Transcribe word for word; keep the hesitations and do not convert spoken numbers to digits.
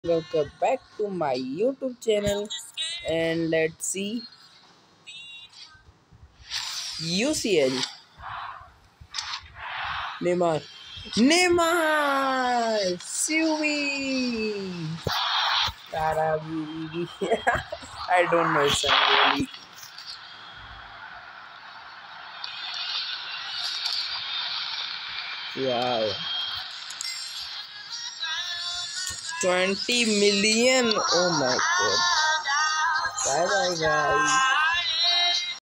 Welcome back to my YouTube channel, and let's see U C L Neymar. Neymar! Subi! Karabi. I don't know it's really. Wow. twenty million. Oh my god. Bye bye, guys.